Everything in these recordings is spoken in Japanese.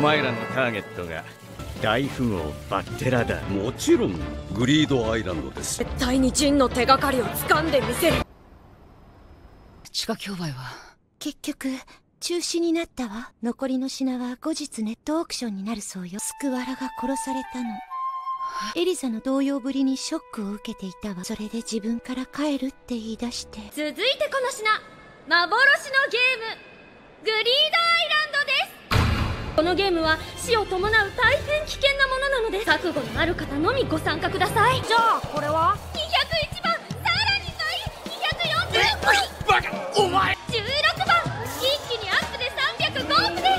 前らのターゲットが大富豪バッテラだ。 もちろんグリードアイランドです。 絶対にジンの手がかりを掴んでみせる。 地下競売は結局中止になったわ。残りの品は後日ネットオークションになるそうよ。スクワラが殺されたの。エリザの動揺ぶりにショックを受けていたわ。それで自分から帰るって言い出して。 続いてこの品、幻のゲームグリードアイランドです。このゲームは死を伴う大変危険なものなので、覚悟のある方のみご参加ください。じゃあこれは201番、さらに倍240番。 バカお前。 16番、一気にアップで305億です。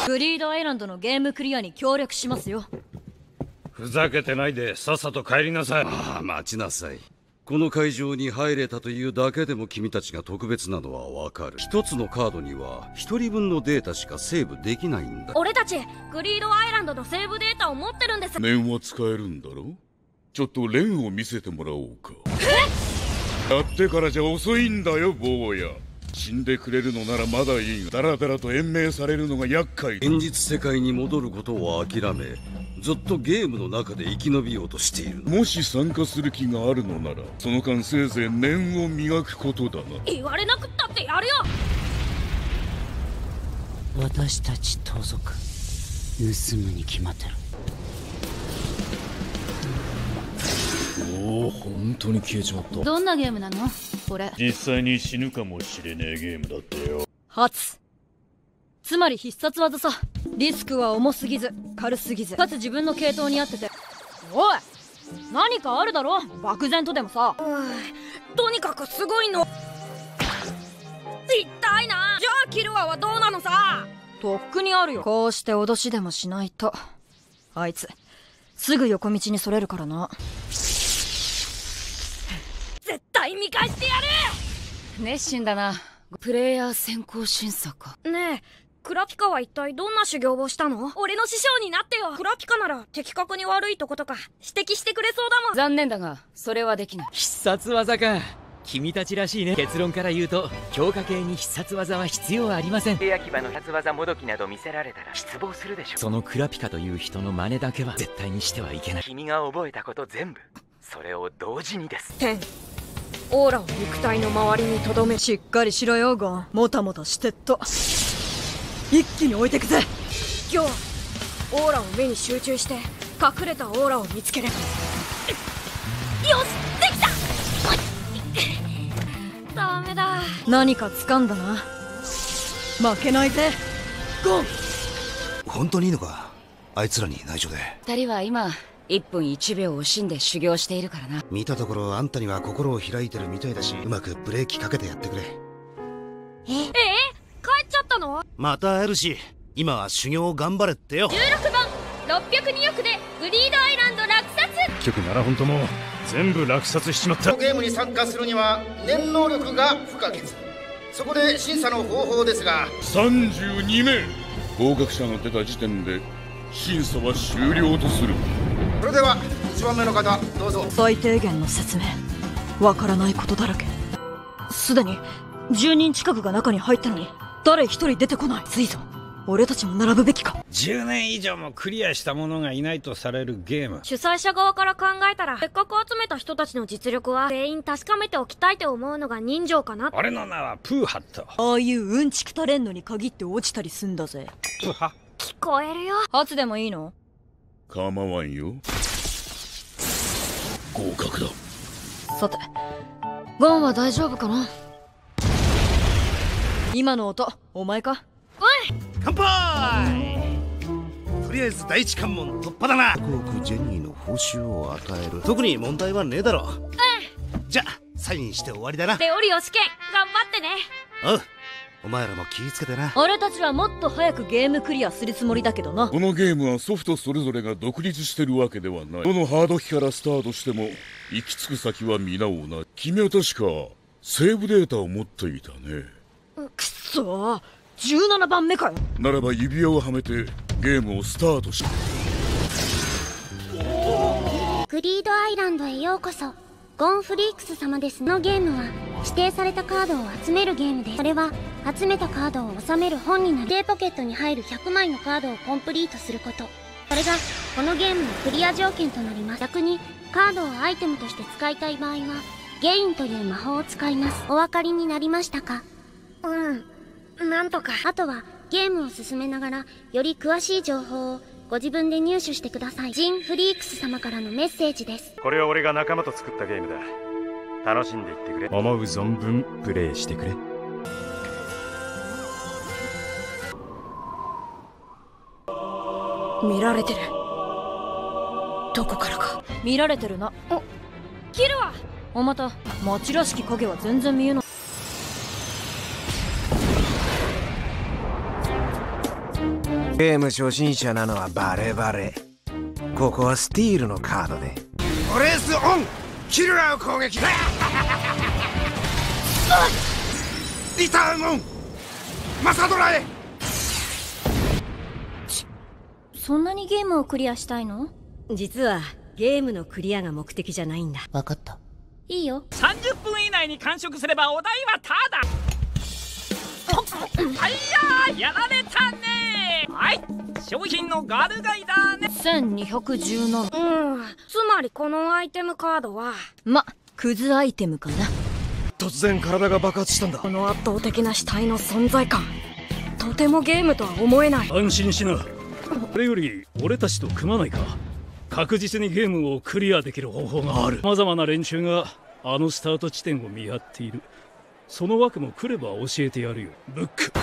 グリードアイランドのゲームクリアに協力しますよ。 ふざけてないでさっさと帰りなさい。 ああ、待ちなさい。この会場に入れたというだけでも君たちが特別なのはわかる。一つのカードには一人分のデータしかセーブできないんだ。 俺たちグリードアイランドのセーブデータを持ってるんです。 念は使えるんだろ。ちょっと蓮を見せてもらおうか。やってからじゃ遅いんだよ坊や。死んでくれるのならまだいいが、だらだらと延命されるのが厄介だ。 現実世界に戻ることを諦め、ずっとゲームの中で生き延びようとしている。 もし参加する気があるのなら、その間せいぜい念を磨くことだな。 言われなくったってやるよ。 私たち盗賊盗むに決まってる。 おお、本当に消えちまった。 どんなゲームなのこれ。 実際に死ぬかもしれねえゲームだってよ。 初、つまり必殺技さ。リスクは重すぎず軽すぎず、かつ自分の系統に合ってて。おい、何かあるだろ漠然とでもさ。 とにかくすごいの。痛いな。じゃあキルアはどうなのさ。 とっくにあるよ。こうして脅しでもしないとあいつすぐ横道にそれるからな。 絶対見返してや熱心だな。プレイヤー先行審査か。 る。ねえ、クラピカは一体どんな修行をしたの？俺の師匠になってよ。クラピカなら的確に悪いとことか指摘してくれそうだもん。 残念だがそれはできない。 必殺技か。君たちらしいね。結論から言うと強化系に必殺技は必要ありません。 手焼き場の必殺技もどきなど見せられたら失望するでしょ。 そのクラピカという人の真似だけは絶対にしてはいけない。 君が覚えたこと全部、それを同時にです。 10、オーラを肉体の周りにとどめ。 しっかりしろよゴン。もたもたしてっと一気に置いてくぜ。 今日はオーラを目に集中して隠れたオーラを見つければ。よし、できた。ダメだ。 何か掴んだな。負けないぜゴン。 本当にいいのか、あいつらに内緒で。 二人は今1分1秒惜しんで修行しているからな。 見たところあんたには心を開いてるみたいだし、うまくブレーキかけてやってくれ。 帰っちゃったの？ また会えるし、今は修行頑張れってよ。 16番、602億でグリードアイランド落札。 結局7本とも全部落札しちまった。 ゲームに参加するには念能力が不可欠。そこで審査の方法ですが、 32名合格者が出た時点で審査は終了とする。 それでは1番目の方どうぞ。 最低限の説明、わからないことだらけ。すでに10人近くが中に入ったのに誰一人出てこない。ついぞ俺たちも並ぶべきか。 10年以上もクリアした者がいないとされるゲーム。 主催者側から考えたら、せっかく集めた人たちの実力は全員確かめておきたいと思うのが人情かな。 俺の名はプーハット。 ああいううんちくたれんのに限って落ちたりすんだぜ。 プーハ。 聞こえるよ。 初でもいいの？ 構わんよ。合格だ。 さてゴンは大丈夫かな。今の音お前か？ 乾杯。とりあえず第一関門突破だな。5億ジェニーの報酬を与える。特に問題はねえだろ。じゃあサインして終わりだな。 レオリオ試験頑張ってね。 おう、お前らも気ぃつけてな。 俺たちはもっと早くゲームクリアするつもりだけどな。 このゲームはソフトそれぞれが独立してるわけではない。どのハード機からスタートしても行き着く先は皆同じ。君は確かセーブデータを持っていたね。 くっそー、17番目かよ。 ならば指輪をはめてゲームをスタートし。 グリードアイランドへようこそ。ゴンフリークス様です。のゲームは指定されたカードを集めるゲームです。それは集めたカードを収める本になる。指定ポケットに入る100枚のカードをコンプリートすること、それがこのゲームのクリア条件となります。逆にカードをアイテムとして使いたい場合はゲインという魔法を使います。お分かりになりましたか？なんとか。あとはゲームを進めながらより詳しい情報をご自分で入手してください。ジン・フリークス様からのメッセージです。 これは俺が仲間と作ったゲームだ。楽しんでいってくれ。思う存分プレイしてくれ。 見られてる。どこからか見られてるな。 キルはおまた町らしき影は全然見えない。 ゲーム初心者なのはバレバレ。ここはスティールのカードでオレースオン。キルラーを攻撃だ。リターンオン。マサドラへ。 そんなにゲームをクリアしたいの？ 実はゲームのクリアが目的じゃないんだ。 分かった。 いいよ。 30分以内に完食すればお代はタダ。はいやー、やられたね。はい、商品のガルガイだね。 1217。 つまりこのアイテムカードはクズアイテムかな。 突然体が爆発したんだ。 この圧倒的な死体の存在感、とてもゲームとは思えない。 安心しな。これより俺たちと組まないか。確実にゲームをクリアできる方法がある。様々な連中があのスタート地点を見張っている。その枠も来れば教えてやるよ。ブック。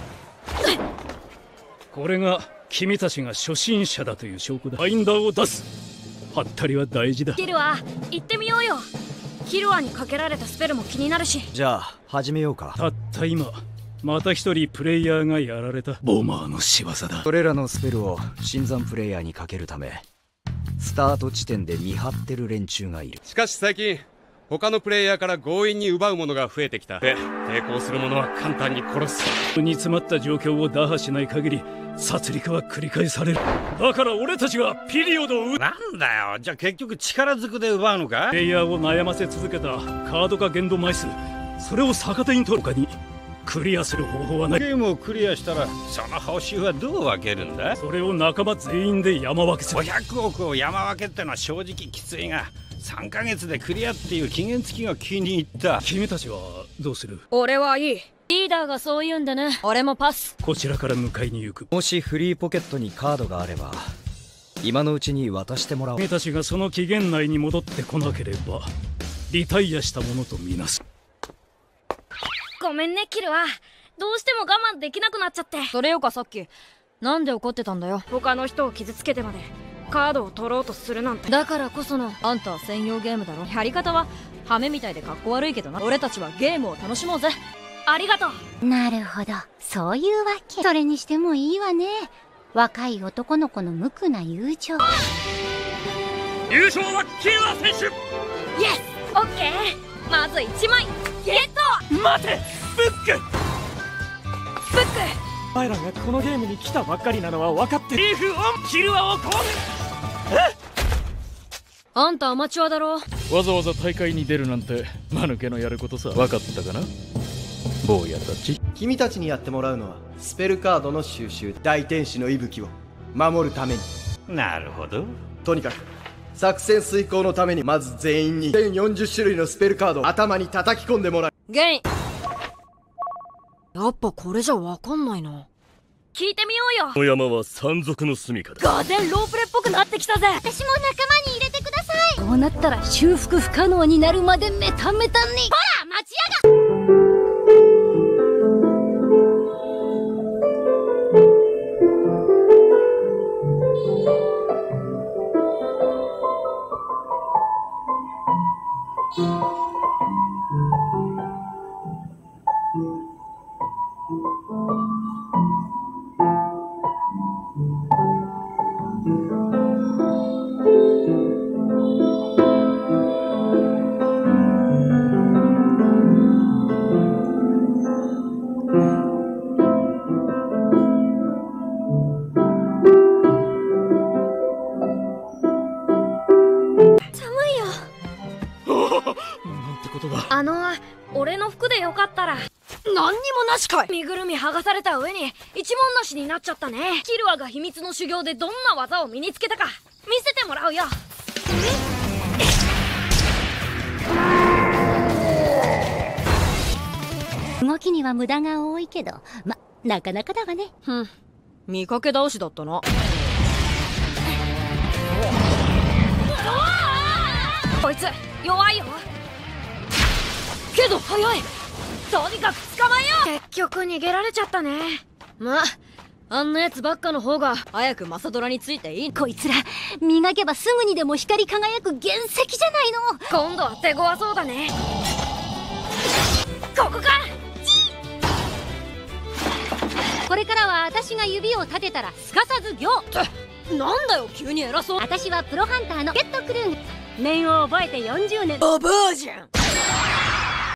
これが君たちが初心者だという証拠だ。ファインダーを出す。ハッタリは大事だ。 キルア行ってみようよ。キルアにかけられたスペルも気になるし。 じゃあ始めようか。 たった今また一人プレイヤーがやられた。ボマーの仕業だ。 それらのスペルを新参プレイヤーにかけるためスタート地点で見張ってる連中がいる。 しかし最近他のプレイヤーから強引に奪うものが増えてきた。で、抵抗する者は簡単に殺す。 煮詰まった状況を打破しない限り殺戮は繰り返される。だから俺たちがピリオドをなんだよ、じゃあ結局力ずくで奪うのか？ プレイヤーを悩ませ続けたカード化限度枚数、それを逆手に取る他にクリアする方法はない。 ゲームをクリアしたらその報酬はどう分けるんだ？ それを仲間全員で山分けする。 500億を山分けってのは正直きついが、3ヶ月でクリアっていう期限付きが気に入った。 君たちはどうする？ 俺はいい。 リーダーがそう言うんでね。俺もパス。 こちらから迎えに行く。 もしフリーポケットにカードがあれば今のうちに渡してもらおう。 君たちがその期限内に戻ってこなければリタイアしたものとみなす。 ごめんねキルア、どうしても我慢できなくなっちゃって。 それよかさっきなんで怒ってたんだよ。 他の人を傷つけてまでカードを取ろうとするなんて。 だからこそのあんたは専用ゲームだろ。やり方はハメみたいでかっこ悪いけどな。俺たちはゲームを楽しもうぜ。 ありがとう。 なるほど、そういうわけ。それにしてもいいわね、若い男の子の無垢な友情。 優勝はキルア選手。 イエス、オッケー。まず1枚ゲット。 待て、ブック。 お前らがこのゲームに来たばっかりなのは分かってる。 リーフオン。キルアを攻撃。 あんたアマチュアだろ。 わざわざ大会に出るなんて間抜けのやることさ。分かったかな坊やたち。 君たちにやってもらうのはスペルカードの収集。大天使の息吹を守るために。 なるほど。 とにかく作戦遂行のためにまず全員に全40種類のスペルカードを頭に叩き込んでもらう。 ゲイン。やっぱこれじゃわかんないな。 聞いてみようよ。 この山は山賊の住処だ。 ガーデンロープレっぽくなってきたぜ。 私も仲間に入れてください。 こうなったら修復不可能になるまでメタメタに。 ほら待ちやが。 服でよかったら。 何にもなしかい。 身ぐるみ剥がされた上に一文なしになっちゃったね。キルアが秘密の修行でどんな技を身につけたか見せてもらうよ。 動きには無駄が多いけど、なかなかだわね。 見かけ倒しだったな。 こいつ弱いよ。 けど速い。 とにかく捕まえよう。結局逃げられちゃったね。 まあ、あんなやつばっかの方が早くマサドラについていい。 こいつら磨けばすぐにでも光り輝く原石じゃないの。 今度は手強そうだね。ここか。 これからは私が指を立てたらすかさず行。 なんだよ急に偉そう。 私はプロハンターのゲットクルーン。面を覚えて40年。 ババアじゃん。